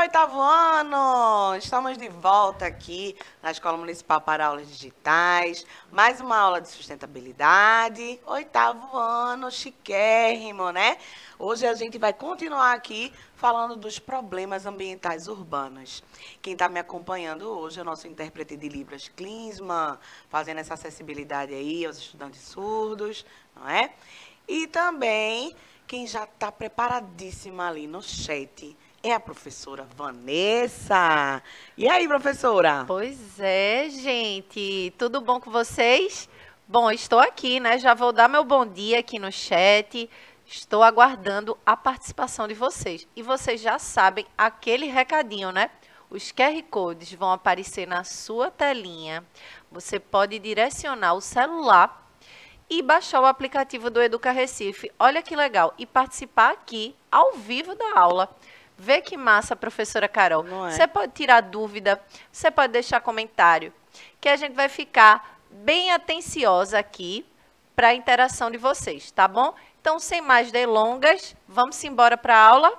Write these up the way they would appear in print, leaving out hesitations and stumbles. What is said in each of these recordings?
oitavo ano! Estamos de volta aqui na Escola Municipal para Aulas Digitais. Mais uma aula de sustentabilidade. Oitavo ano, chiquérrimo, né? Hoje a gente vai continuar aqui falando dos problemas ambientais urbanos. Quem está me acompanhando hoje é o nosso intérprete de Libras, Klinsmann, fazendo essa acessibilidade aí aos estudantes surdos, não é? E também quem já está preparadíssima ali no chat é a professora Vanessa. E aí, professora? Pois é, gente. Tudo bom com vocês? Bom, estou aqui, né? Já vou dar meu bom dia aqui no chat. Estou aguardando a participação de vocês. E vocês já sabem aquele recadinho, né? Os QR Codes vão aparecer na sua telinha. Você pode direcionar o celular e baixar o aplicativo do Educa Recife. Olha que legal. E participar aqui, ao vivo da aula. Vê que massa, professora Carol. Não é? Você pode tirar dúvida, você pode deixar comentário, que a gente vai ficar bem atenciosa aqui para a interação de vocês, tá bom? Então, sem mais delongas, vamos embora para a aula?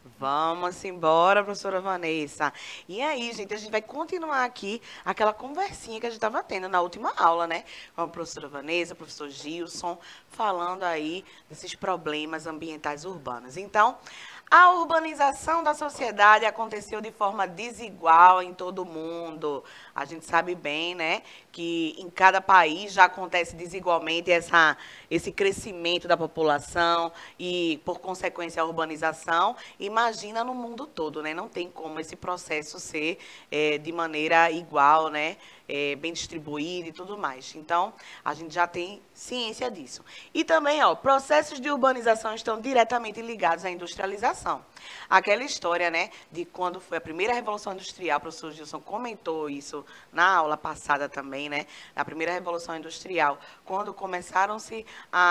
Vamos embora, professora Vanessa. E aí, gente, a gente vai continuar aqui aquela conversinha que a gente estava tendo na última aula, né? Com a professora Vanessa, o professor Gilson, falando aí desses problemas ambientais urbanos. Então, a urbanização da sociedade aconteceu de forma desigual em todo o mundo. A gente sabe bem, né, que em cada país já acontece desigualmente esse crescimento da população e, por consequência, a urbanização. Imagina no mundo todo, né? Não tem como esse processo ser de maneira igual, né? Bem distribuído e tudo mais. Então, a gente já tem ciência disso. E também, ó, processos de urbanização estão diretamente ligados à industrialização. Aquela história, né, de quando foi a primeira Revolução Industrial, o professor Gilson comentou isso na aula passada também, né, a primeira Revolução Industrial, quando começaram-se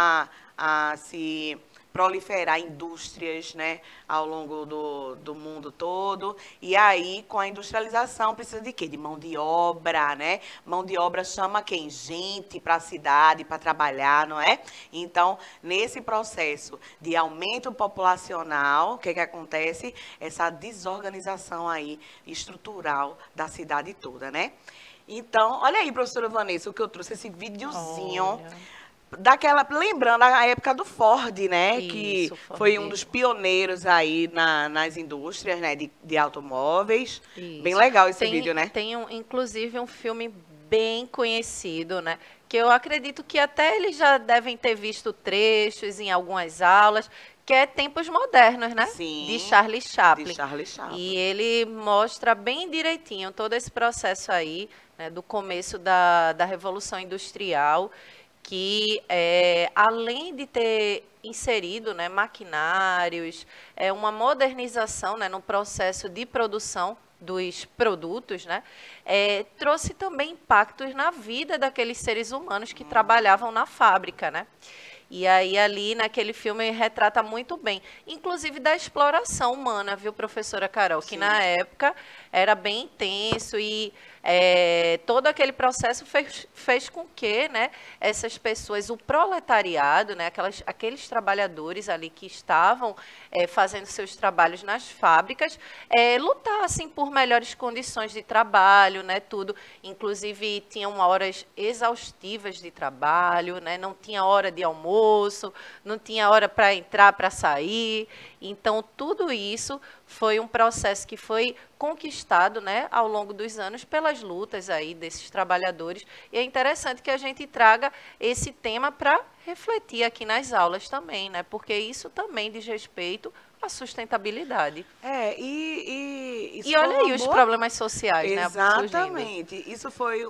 a se proliferar indústrias, né, ao longo do mundo todo. E aí, com a industrialização, precisa de quê? De mão de obra, né? Mão de obra chama quem? Gente para a cidade, para trabalhar, não é? Então, nesse processo de aumento populacional, o que acontece? Essa desorganização aí estrutural da cidade toda, né? Então, olha aí, professora Vanessa, o que eu trouxe, esse videozinho. Olha. Lembrando a época do Ford, né? Isso, Que Ford. foi um dos pioneiros aí nas indústrias, né? De automóveis. Isso. Bem legal esse Tem, vídeo, né? inclusive, um filme bem conhecido, né? Que eu acredito que até eles já devem ter visto trechos em algumas aulas, que é Tempos Modernos, né? Sim, de Charlie Chaplin. de Charlie Chaplin. E ele mostra bem direitinho todo esse processo aí, né, do começo da Revolução Industrial, que além de ter inserido, né, maquinários, uma modernização, né, no processo de produção dos produtos, né, trouxe também impactos na vida daqueles seres humanos que trabalhavam na fábrica, né? E aí, ali, naquele filme, retrata muito bem, inclusive da exploração humana, viu, professora Carol? Que Sim. na época era bem intenso e todo aquele processo fez com que, né, essas pessoas, o proletariado, né, aqueles trabalhadores ali que estavam fazendo seus trabalhos nas fábricas, lutassem por melhores condições de trabalho, né, tudo. Inclusive, tinham horas exaustivas de trabalho, né, não tinha hora de almoço, não tinha hora para entrar, para sair. Então, tudo isso foi um processo que foi conquistado, né, ao longo dos anos pelas lutas aí desses trabalhadores. E é interessante que a gente traga esse tema para refletir aqui nas aulas também, né, porque isso também diz respeito à sustentabilidade. Isso E olha foi aí os problemas sociais, né, surgindo. Exatamente. Isso foi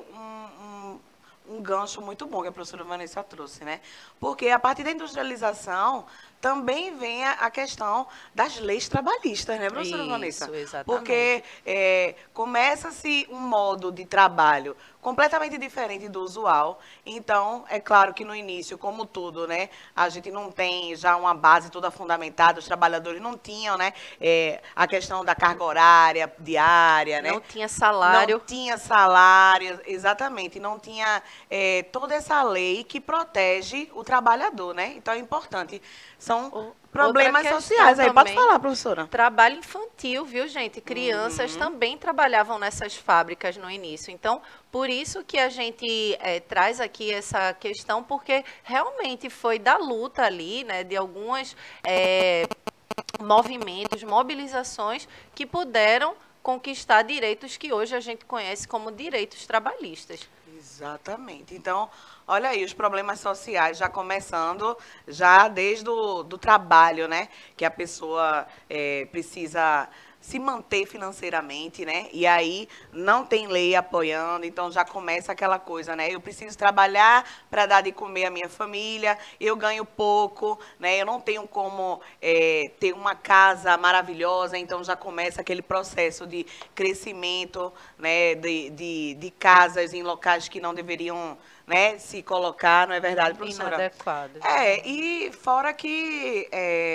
um gancho muito bom que a professora Vanessa trouxe, né? Porque a partir da industrialização também vem a questão das leis trabalhistas, né, professora Vanessa? Isso, exatamente. Porque começa-se um modo de trabalho completamente diferente do usual. Então, é claro que no início, como tudo, né, a gente não tem já uma base toda fundamentada, os trabalhadores não tinham, né, a questão da carga horária diária, né? Não tinha salário. Não tinha salário, exatamente. Não tinha toda essa lei que protege o trabalhador, né? Então, é importante. São Outra problemas questão sociais. Aí, pode também, falar, professora. trabalho infantil, viu, gente? Crianças também trabalhavam nessas fábricas no início. Então, por isso que a gente traz aqui essa questão, porque realmente foi da luta ali, né, de algumas movimentos, mobilizações que puderam conquistar direitos que hoje a gente conhece como direitos trabalhistas. Exatamente. Então, olha aí, os problemas sociais já começando, já desde do trabalho, né? Que a pessoa precisa se manter financeiramente, né? E aí não tem lei apoiando, então já começa aquela coisa, né? Eu preciso trabalhar para dar de comer à minha família, eu ganho pouco, né? Eu não tenho como ter uma casa maravilhosa, então já começa aquele processo de crescimento, né? De casas em locais que não deveriam, né, se colocar, não é verdade, professora? Inadequados. E fora que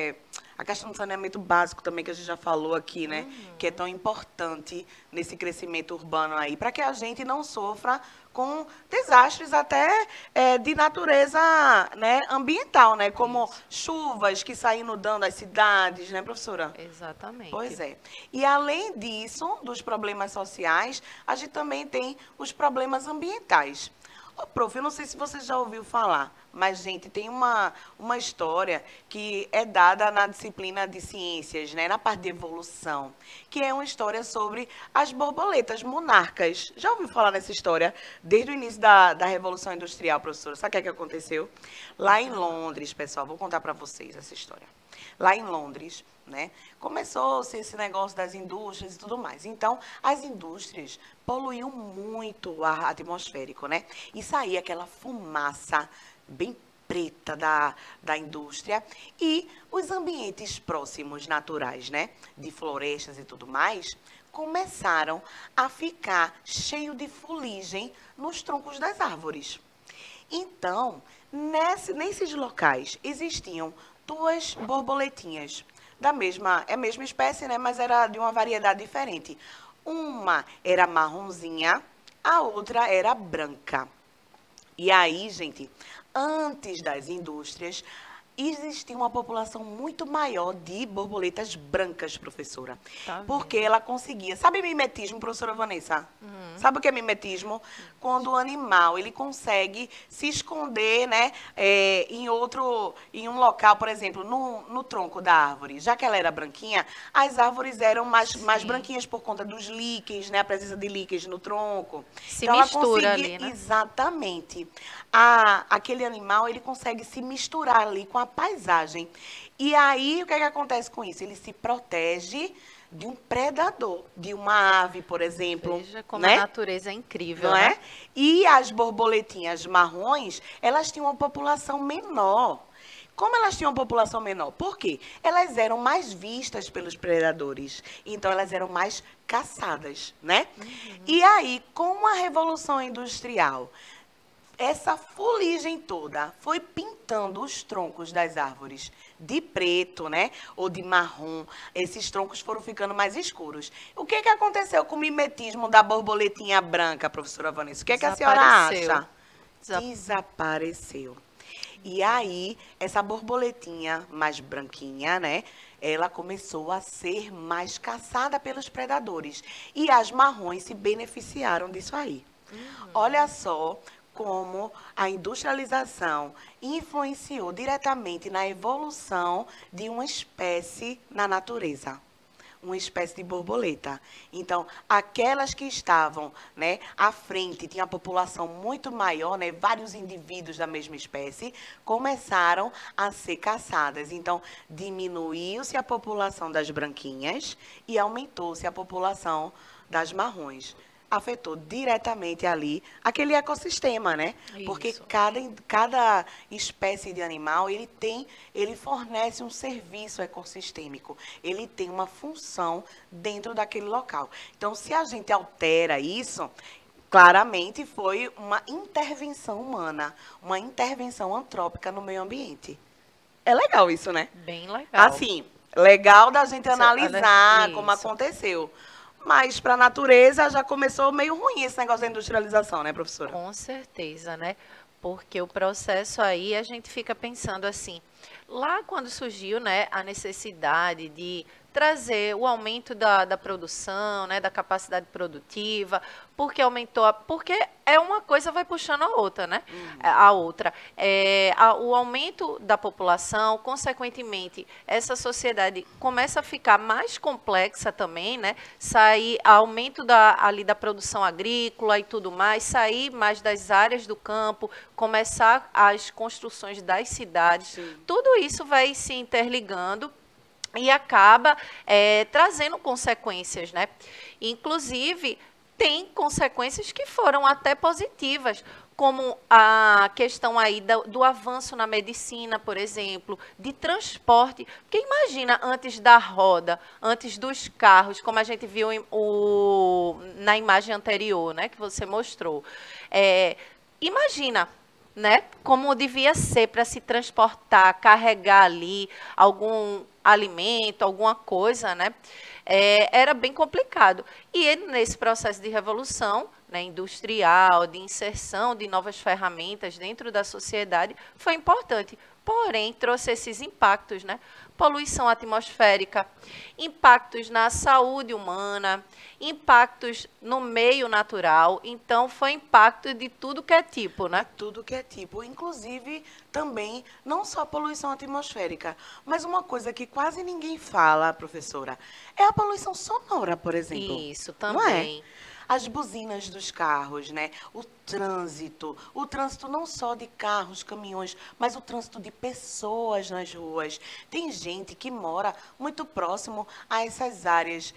a questão do saneamento básico também, que a gente já falou aqui, né? Que é tão importante nesse crescimento urbano aí, para que a gente não sofra com desastres até de natureza, né, ambiental, né? Como chuvas que saem inundando as cidades, né, professora? Exatamente. Pois é. E além disso, dos problemas sociais, a gente também tem os problemas ambientais. Ô, prof, eu não sei se você já ouviu falar, mas, gente, tem uma história que é dada na disciplina de ciências, né, na parte de evolução, que é uma história sobre as borboletas monarcas. Já ouviu falar nessa história desde o início da Revolução Industrial, professora? Sabe o que é que aconteceu? Lá em Londres, pessoal, vou contar para vocês essa história. Lá em Londres, né, começou-se esse negócio das indústrias e tudo mais. Então, as indústrias poluíam muito o ar atmosférico, né? E saía aquela fumaça bem preta da indústria. E os ambientes próximos, naturais, né, de florestas e tudo mais, começaram a ficar cheio de fuligem nos troncos das árvores. Então, nesses locais existiam duas borboletinhas é a mesma espécie, né, mas era de uma variedade diferente. Uma era marronzinha, a outra era branca. E aí, gente, antes das indústrias, existia uma população muito maior de borboletas brancas, professora. Tá Porque vendo? ela conseguia. Sabe mimetismo, professora Vanessa? Sabe o que é mimetismo? Quando o animal ele consegue se esconder, né, em um local, por exemplo, no tronco da árvore. Já que ela era branquinha, as árvores eram mais branquinhas por conta dos líquens, né, a presença de líquens no tronco. Se Então ela mistura conseguia, ali, né? exatamente. Aquele animal ele consegue se misturar ali com a paisagem. E aí o que é que acontece com isso? Ele se protege de um predador, de uma ave, por exemplo. Veja como né? a natureza é incrível, Não né? é? E as borboletinhas marrons, elas tinham uma população menor. Como elas tinham uma população menor? Por quê? Elas eram mais vistas pelos predadores. Então, elas eram mais caçadas, né? E aí, com a Revolução Industrial, essa fuligem toda foi pintando os troncos das árvores de preto, né? Ou de marrom. Esses troncos foram ficando mais escuros. O que aconteceu com o mimetismo da borboletinha branca, professora Vanessa? O que a senhora Desapareceu. acha? Desapareceu. E aí, essa borboletinha mais branquinha, né? Ela começou a ser mais caçada pelos predadores. E as marrons se beneficiaram disso aí. Olha só como a industrialização influenciou diretamente na evolução de uma espécie na natureza. Uma espécie de borboleta. Então, aquelas que estavam, né, à frente, tinha a população muito maior, né, vários indivíduos da mesma espécie, começaram a ser caçadas. Então, diminuiu-se a população das branquinhas e aumentou-se a população das marrons. Afetou diretamente ali aquele ecossistema, né? Porque Isso. cada espécie de animal, ele fornece um serviço ecossistêmico. Ele tem uma função dentro daquele local. Então, se a gente altera isso, claramente foi uma intervenção humana, uma intervenção antrópica no meio ambiente. É legal isso, né? Bem legal. Assim, legal da gente Isso, analisar como isso. aconteceu. Mas para a natureza já começou meio ruim esse negócio da industrialização, né, professora? Com certeza, né? Porque o processo aí, a gente fica pensando assim, Lá quando surgiu, né, a necessidade de trazer o aumento da produção, né, da capacidade produtiva, porque aumentou, porque é uma coisa vai puxando a outra, né? A outra. O aumento da população, consequentemente, essa sociedade começa a ficar mais complexa também, né? Sair aumento ali da produção agrícola e tudo mais, sair mais das áreas do campo, começar as construções das cidades. Sim. Tudo isso vai se interligando e acaba trazendo consequências, né? Inclusive, tem consequências que foram até positivas, como a questão aí do avanço na medicina, por exemplo, de transporte. Porque imagina, antes da roda, antes dos carros, como a gente viu na imagem anterior, né, que você mostrou. Imagina, né, como devia ser para se transportar, carregar ali algum alimento, alguma coisa, né? Era bem complicado. E ele, nesse processo de revolução, né, industrial, de inserção de novas ferramentas dentro da sociedade, foi importante. Porém, trouxe esses impactos, né? Poluição atmosférica, impactos na saúde humana, impactos no meio natural. Então, foi impacto de tudo que é tipo, né? Tudo que é tipo. Inclusive, também, não só a poluição atmosférica, mas uma coisa que quase ninguém fala, professora, é a poluição sonora, por exemplo. Isso, Não é? também. As buzinas dos carros, né? O trânsito não só de carros, caminhões, mas o trânsito de pessoas nas ruas. Tem gente que mora muito próximo a essas áreas,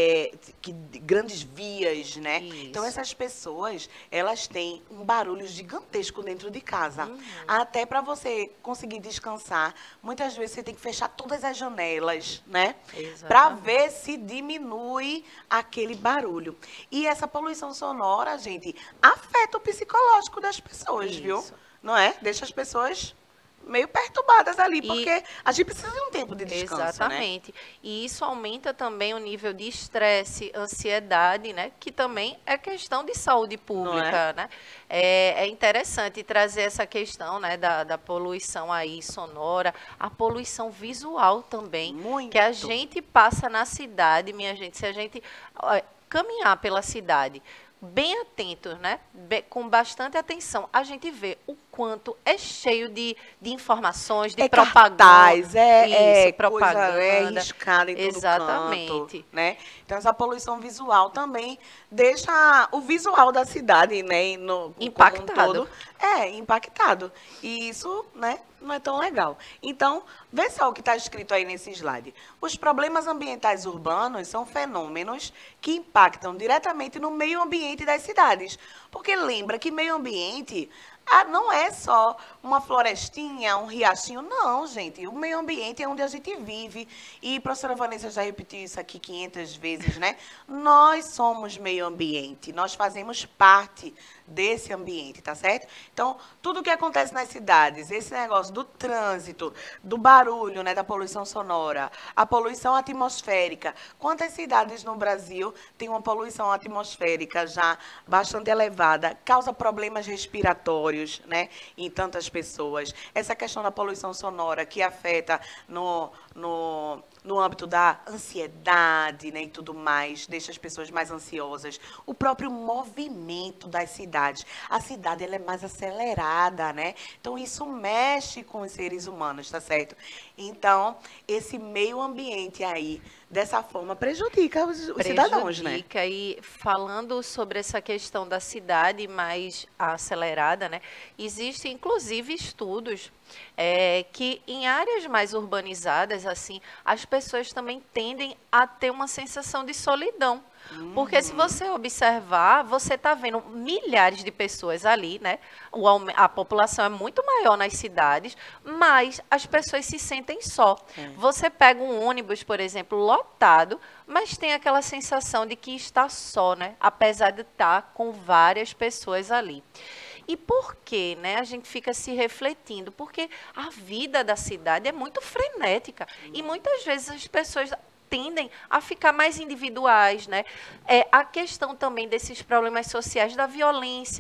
de grandes vias, né? Isso. Então, essas pessoas, elas têm um barulho gigantesco dentro de casa. Até para você conseguir descansar, muitas vezes você tem que fechar todas as janelas, né? Para Exatamente. ver se diminui aquele barulho. E essa poluição sonora, gente, afeta o psicológico das pessoas, viu? Isso. Não é? Deixa as pessoas meio perturbadas ali, E- porque a gente precisa de um tempo de descanso, né? Exatamente. E isso aumenta também o nível de estresse, ansiedade, né? Que também é questão de saúde pública, né? É interessante trazer essa questão, né, da poluição aí sonora, a poluição visual também, Muito. que a gente passa na cidade, minha gente, se a gente caminhar pela cidade bem atentos, né? Com bastante atenção, a gente vê o quanto é cheio de informações, de propaganda. Cartaz, Isso, propaganda. propaganda. Riscada em todo Exatamente. canto, né? Então, essa poluição visual também deixa o visual da cidade, né? Impactado. Como um todo, impactado. E isso, né? Não é tão legal. Então, vê só o que está escrito aí nesse slide. Os problemas ambientais urbanos são fenômenos que impactam diretamente no meio ambiente das cidades. Porque lembra que meio ambiente não é só uma florestinha, um riachinho. Não, gente. O meio ambiente é onde a gente vive. E a professora Vanessa já repetiu isso aqui 500 vezes, né? Nós somos meio ambiente. Nós fazemos parte desse ambiente, tá certo? Então, tudo que acontece nas cidades, esse negócio do trânsito, do barulho, né, da poluição sonora, a poluição atmosférica. Quantas cidades no Brasil têm uma poluição atmosférica já bastante elevada, causa problemas respiratórios, né, em tantas pessoas? Essa questão da poluição sonora que afeta no âmbito da ansiedade, né, e tudo mais, deixa as pessoas mais ansiosas. O próprio movimento das cidades. A cidade, ela é mais acelerada, né? Então, isso mexe com os seres humanos, tá certo? Então, esse meio ambiente aí, dessa forma, prejudica os cidadãos, né? Prejudica. E falando sobre essa questão da cidade mais acelerada, né? Existem, inclusive, estudos que em áreas mais urbanizadas, assim, as pessoas também tendem a ter uma sensação de solidão. Porque se você observar, você está vendo milhares de pessoas ali, né? A população é muito maior nas cidades, mas as pessoas se sentem só. Você pega um ônibus, por exemplo, lotado, mas tem aquela sensação de que está só, né? Apesar de estar com várias pessoas ali. E por quê, né? A gente fica se refletindo, porque a vida da cidade é muito frenética e muitas vezes as pessoas tendem a ficar mais individuais, né? A questão também desses problemas sociais da violência,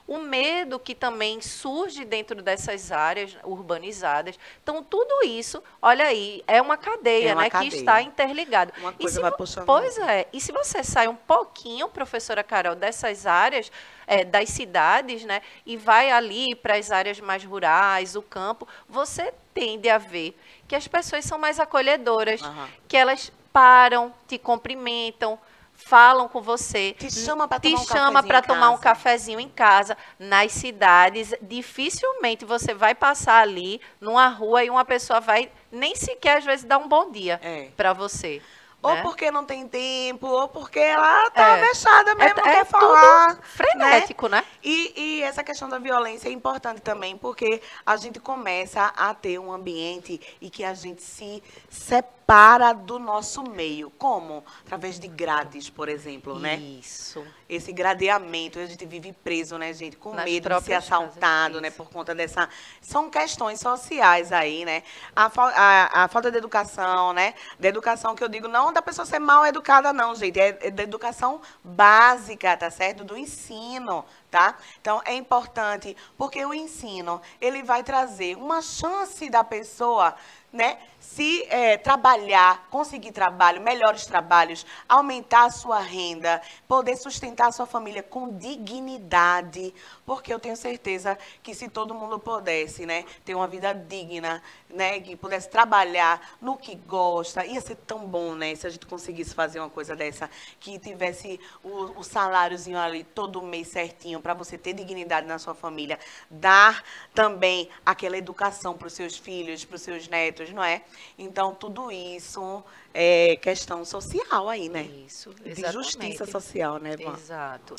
o medo que também surge dentro dessas áreas urbanizadas. Então, tudo isso, olha aí, é uma cadeia, né, que está interligada. Uma coisa vai puxando. Pois é, e se você sai um pouquinho, professora Carol, dessas áreas, das cidades, né, e vai ali para as áreas mais rurais, o campo, você tende a ver que as pessoas são mais acolhedoras, que elas param, te cumprimentam, falam com você, te chama para tomar um cafezinho em casa. Nas cidades, dificilmente você vai passar ali numa rua e uma pessoa vai nem sequer às vezes dar um bom dia para você. Ou porque não tem tempo, ou porque ela tá fechada mesmo, não quer falar. Tudo frenético, né? E essa questão da violência é importante também, porque a gente começa a ter um ambiente e que a gente se separa do nosso meio. Como? Através de grades, por exemplo, né? Isso. Esse gradeamento, a gente vive preso, né, gente? Com medo de ser assaltado, né? Por conta dessa... São questões sociais aí, né? A falta de educação, né? Da educação que eu digo, não da pessoa ser mal educada, não, gente. É da educação básica, tá certo? Do ensino, tá? Então, é importante, porque o ensino, ele vai trazer uma chance da pessoa, né, se trabalhar, conseguir trabalho, melhores trabalhos, aumentar a sua renda, poder sustentar a sua família com dignidade, porque eu tenho certeza que se todo mundo pudesse, né, ter uma vida digna, né, que pudesse trabalhar no que gosta, ia ser tão bom, né, se a gente conseguisse fazer uma coisa dessa, que tivesse o saláriozinho ali todo mês certinho, para você ter dignidade na sua família, dar também aquela educação para os seus filhos, para os seus netos, não é? Então, tudo isso é questão social aí, né? Isso, exatamente. De justiça social, né, Vã? Exato.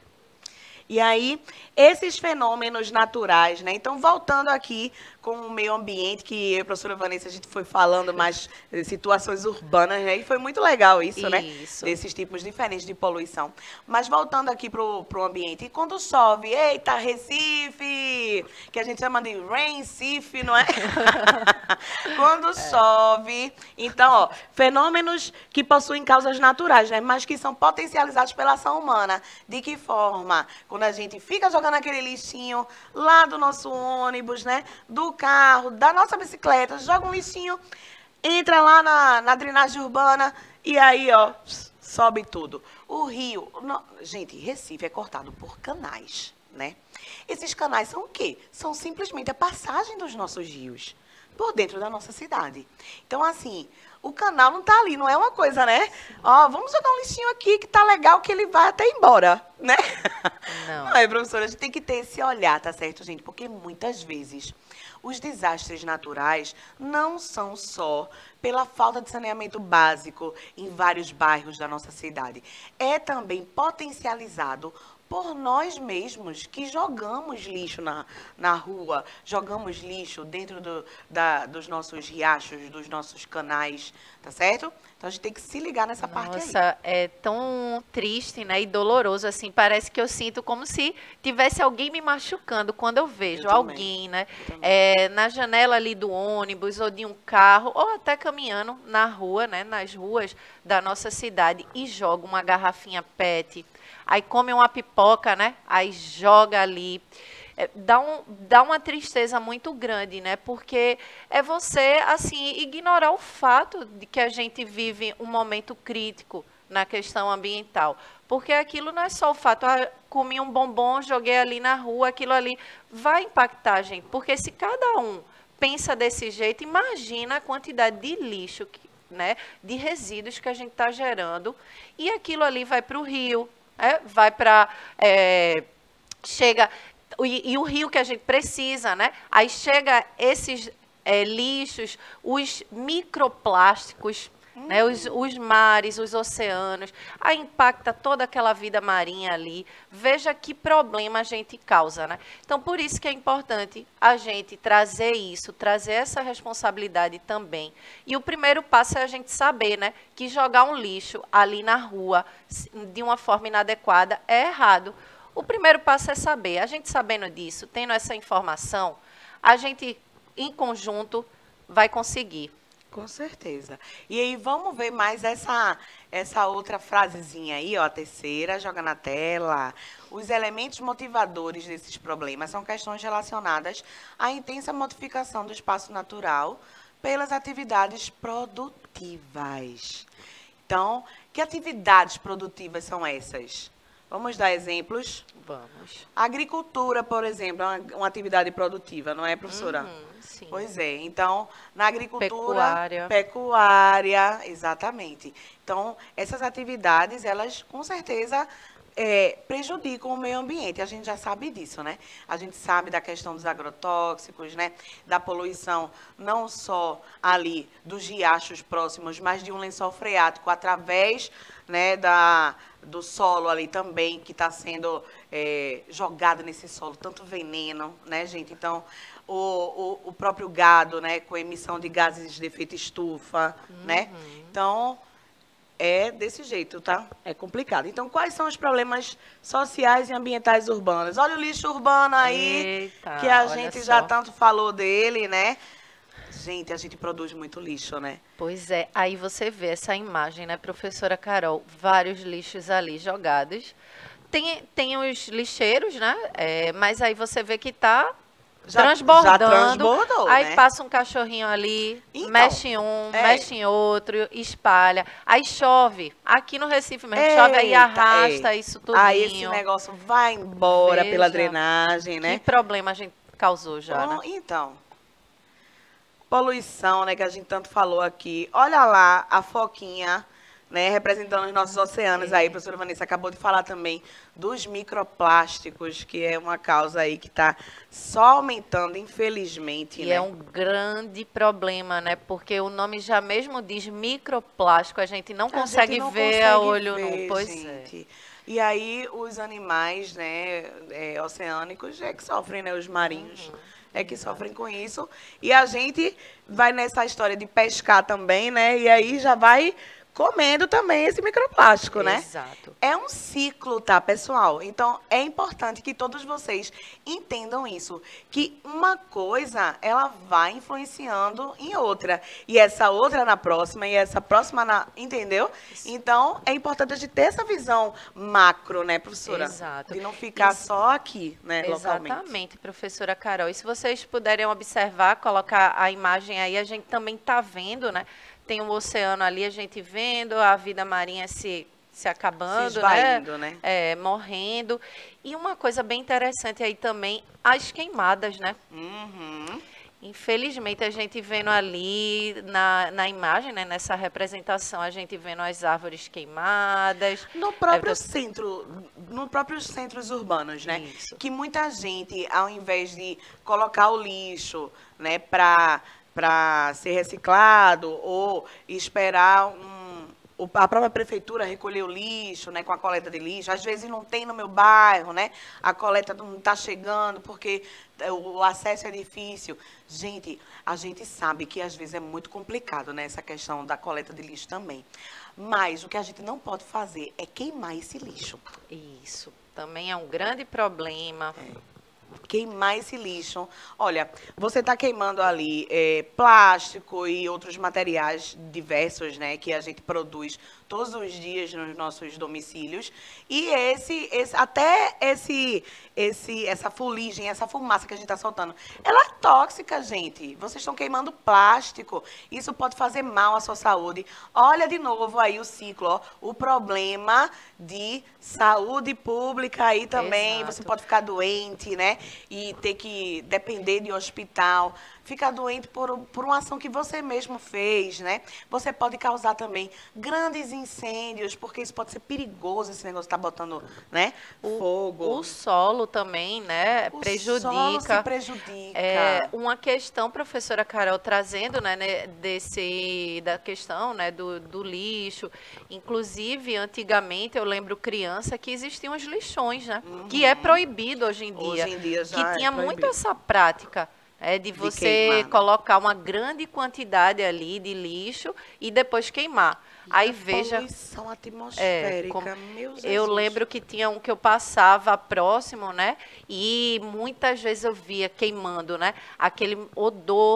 E aí, esses fenômenos naturais, né? Então, voltando aqui com o meio ambiente, que eu e a professora Vanessa, a gente foi falando mais situações urbanas, né? E foi muito legal isso, né? Desses tipos diferentes de poluição. Mas voltando aqui pro ambiente, e quando chove, eita, Recife, que a gente chama de Recife, não é? Quando chove, então, ó, fenômenos que possuem causas naturais, né? Mas que são potencializados pela ação humana. De que forma? Quando a gente fica jogando aquele lixinho lá do nosso ônibus, né? Do carro, da nossa bicicleta, joga um lixinho, entra lá na drenagem urbana e aí, ó, sobe tudo. O rio, gente, Recife é cortado por canais, né? Esses canais são o quê? São simplesmente a passagem dos nossos rios por dentro da nossa cidade. Então, assim, o canal não tá ali, não é uma coisa, né? Ó, vamos jogar um lixinho aqui que tá legal, que ele vai até embora, né? Não é, professora, a gente tem que ter esse olhar, tá certo, gente? Porque muitas vezes os desastres naturais não são só pela falta de saneamento básico em vários bairros da nossa cidade. É também potencializado por nós mesmos, que jogamos lixo na rua, jogamos lixo dentro dos nossos riachos, dos nossos canais, tá certo? Então, a gente tem que se ligar nessa parte aí. Nossa, é tão triste, né, e doloroso, assim, parece que eu sinto como se tivesse alguém me machucando quando eu vejo alguém, né, na janela ali do ônibus, ou de um carro, ou até caminhando na rua, né, nas ruas da nossa cidade, e joga uma garrafinha PET, aí come uma pipoca, né, aí joga ali. Dá uma tristeza muito grande, né? Porque é você, assim, ignorar o fato de que a gente vive um momento crítico na questão ambiental. Porque aquilo não é só o fato, comi um bombom, joguei ali na rua, aquilo ali vai impactar a gente. Porque se cada um pensa desse jeito, imagina a quantidade de lixo, né? De resíduos que a gente está gerando. E aquilo ali vai para o rio, vai para... chega... E o rio que a gente precisa, né? Aí chega esses lixos, os microplásticos, né? Os mares, os oceanos, aí impacta toda aquela vida marinha ali. Veja que problema a gente causa, né? Então, por isso que é importante a gente trazer isso, trazer essa responsabilidade também. E o primeiro passo é a gente saber, né, que jogar um lixo ali na rua de uma forma inadequada é errado. O primeiro passo é saber. A gente sabendo disso, tendo essa informação, a gente, em conjunto, vai conseguir. Com certeza. E aí, vamos ver mais essa outra frasezinha aí, ó, a terceira, joga na tela. Os elementos motivadores desses problemas são questões relacionadas à intensa modificação do espaço natural pelas atividades produtivas. Então, que atividades produtivas são essas? Vamos dar exemplos? Vamos. A agricultura, por exemplo, é uma atividade produtiva, não é, professora? Sim. Pois é. Então, na agricultura, Pecuária. pecuária, exatamente. Então, essas atividades, elas com certeza prejudicam o meio ambiente. A gente já sabe disso, né? A gente sabe da questão dos agrotóxicos, né? Da poluição, não só ali dos riachos próximos, mas de um lençol freático através, né, do solo ali também, que está sendo jogado nesse solo, tanto veneno, né, gente? Então, o próprio gado, né, com emissão de gases de efeito estufa, né? Então, é desse jeito, tá? É complicado. Então, quais são os problemas sociais e ambientais urbanos? Olha o lixo urbano aí, Eita, que a olha gente só. já tanto falou dele, né? Gente, a gente produz muito lixo, né? Pois é, aí você vê essa imagem, né, professora Carol? Vários lixos ali jogados. Tem os lixeiros, né? Mas aí você vê que tá Já transbordando. transbordou, Aí né? passa um cachorrinho ali, Então, mexe em um, é. mexe em outro, espalha. Aí chove. Aqui no Recife mesmo, chove aí Eita, arrasta isso tudinho. Aí esse negócio vai embora pela Veja drenagem, que né? problema a gente causou já, né? Bom, então, poluição, né, que a gente tanto falou aqui. Olha lá a foquinha, né, representando os nossos oceanos aí. A professora Vanessa acabou de falar também dos microplásticos, que é uma causa aí que está só aumentando, infelizmente, E né? é um grande problema, né? Porque o nome já mesmo diz microplástico, a gente não A consegue gente não ver a consegue olho nu. ver, Pois gente. E aí os animais, né, oceânicos é que sofrem, né, os marinhos é que sofrem com isso. E a gente vai nessa história de pescar também, né? E aí já vai comendo também esse microplástico, né? Exato. É um ciclo, tá, pessoal? Então, é importante que todos vocês entendam isso, que uma coisa, ela vai influenciando em outra, e essa outra na próxima, e essa próxima na... Entendeu? Então, é importante a gente ter essa visão macro, né, professora? Exato. De não ficar Isso. só aqui, né, localmente. Exatamente, professora Carol. E se vocês puderem observar, colocar a imagem aí, a gente também está vendo, né? Tem um oceano ali, a gente vendo a vida marinha se acabando, Se esvaindo, né? Morrendo. E uma coisa bem interessante aí também, as queimadas, né? Uhum. Infelizmente, a gente vendo ali na imagem, né, nessa representação, a gente vendo as árvores queimadas. No próprio centro, no próprios centros urbanos, né? Isso. Que muita gente, ao invés de colocar o lixo, né, para ser reciclado ou esperar a própria prefeitura recolher o lixo, né, com a coleta de lixo. Às vezes não tem no meu bairro, né? A coleta não está chegando porque o acesso é difícil. Gente, a gente sabe que às vezes é muito complicado, né, essa questão da coleta de lixo também. Mas o que a gente não pode fazer é queimar esse lixo. Isso. Também é um grande problema. Queimar esse lixo. Olha, você está queimando ali plástico e outros materiais diversos, né, que a gente produz todos os dias nos nossos domicílios. E essa fuligem, essa fumaça que a gente está soltando, ela é tóxica, gente. Vocês estão queimando plástico. Isso pode fazer mal à sua saúde. Olha de novo aí o ciclo, ó, o problema de saúde pública aí também. Exato. Você pode ficar doente, né? E ter que depender de hospital, ficar doente por uma ação que você mesmo fez, né? Você pode causar também grandes incêndios, porque isso pode ser perigoso, esse negócio tá botando, né? Fogo. O solo também, né, O prejudica. solo se prejudica. Uma questão, professora Carol, trazendo, né, da questão, né, do lixo. Inclusive, antigamente, eu lembro criança que existiam os lixões, né? Que é proibido hoje em dia. Hoje em dia já que tinha é muito proibido. essa prática. De você queimar. colocar uma grande quantidade ali de lixo e depois queimar. Aí veja. Poluição atmosférica, meu Jesus. Eu lembro que tinha um que eu passava próximo, né? E muitas vezes eu via queimando, né? Aquele odor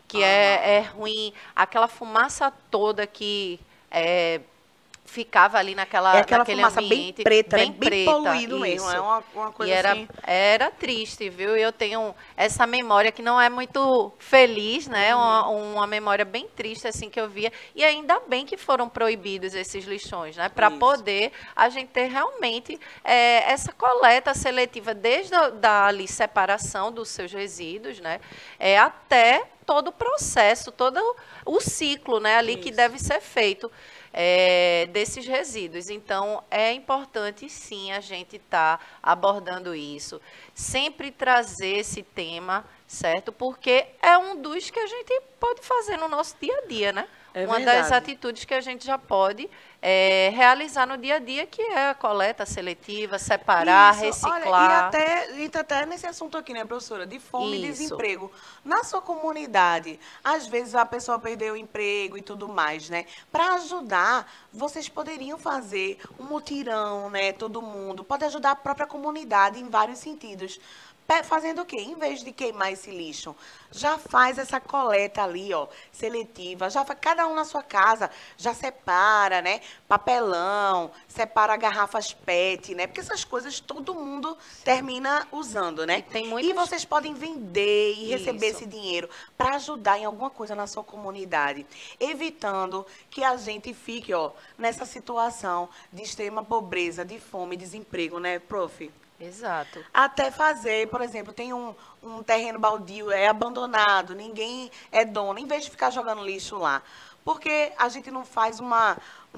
que é ruim, aquela fumaça toda que ficava ali aquela naquele fumaça ambiente, bem preta, bem né? Bem preta, poluído mesmo. isso. É uma coisa E assim. era triste, viu? Eu tenho essa memória que não é muito feliz, né? Uma memória bem triste, assim, que eu via. E ainda bem que foram proibidos esses lixões, né? Para Isso. poder a gente ter realmente essa coleta seletiva, desde da ali, separação dos seus resíduos, né? Até todo o processo, todo o ciclo, né? Ali que Isso. deve ser feito. Desses resíduos. Então, é importante, sim, a gente estar abordando isso. Sempre trazer esse tema, certo? Porque é um dos que a gente pode fazer no nosso dia a dia, né? Uma das atitudes que a gente já pode realizar no dia a dia, que é a coleta seletiva, separar, reciclar. Olha, entra até nesse assunto aqui, né, professora? De fome e desemprego. Na sua comunidade, às vezes a pessoa perdeu o emprego e tudo mais, né? Para ajudar, vocês poderiam fazer um mutirão, né? Todo mundo. Pode ajudar a própria comunidade em vários sentidos. Fazendo o quê? Em vez de queimar esse lixo, já faz essa coleta ali, ó, seletiva. Já faz, cada um na sua casa já separa, né? Papelão, separa garrafas PET, né? Porque essas coisas todo mundo termina usando, né? E vocês podem vender e receber esse dinheiro para ajudar em alguma coisa na sua comunidade, evitando que a gente fique, ó, nessa situação de extrema pobreza, de fome e desemprego, né, prof? Exato. Até fazer, por exemplo, tem um terreno baldio, é abandonado, ninguém é dono, em vez de ficar jogando lixo lá. Porque a gente não faz uma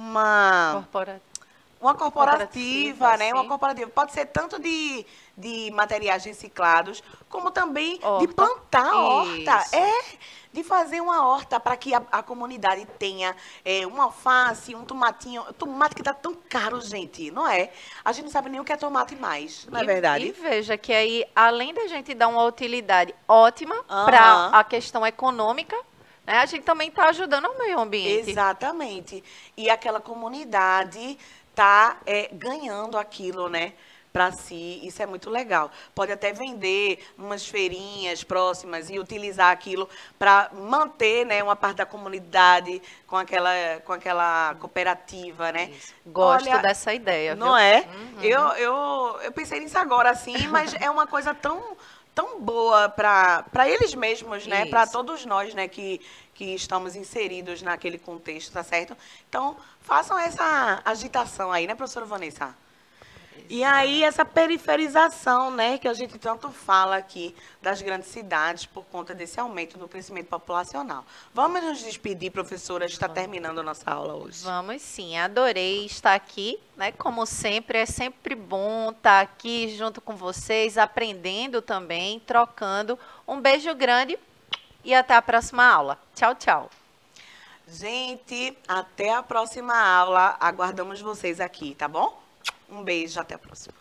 corporativa, né? Uma corporativa. Pode ser tanto de materiais reciclados, como também de plantar horta. De fazer uma horta para que a comunidade tenha uma alface, um tomatinho. Tomate que está tão caro, gente, não é? A gente não sabe nem o que é tomate mais, não é verdade? E veja que aí, além da gente dar uma utilidade ótima para a questão econômica, né, a gente também está ajudando o meio ambiente. Exatamente. E aquela comunidade está ganhando aquilo, né? Para si, isso é muito legal. Pode até vender umas feirinhas próximas e utilizar aquilo para manter, né, uma parte da comunidade com aquela cooperativa, né? Gosto dessa ideia, viu? Não é? Eu pensei nisso agora, assim, mas é uma coisa tão boa para eles mesmos, né? Para todos nós, né, que estamos inseridos naquele contexto, tá certo? Então, façam essa agitação aí, né, professora Vanessa? E aí, essa periferização, né, que a gente tanto fala aqui das grandes cidades por conta desse aumento no crescimento populacional. Vamos nos despedir, professora, está terminando a nossa aula hoje. Vamos sim, adorei estar aqui, né, como sempre, é sempre bom estar aqui junto com vocês, aprendendo também, trocando. Um beijo grande e até a próxima aula. Tchau, tchau. Gente, até a próxima aula, aguardamos vocês aqui, tá bom? Um beijo, até a próxima.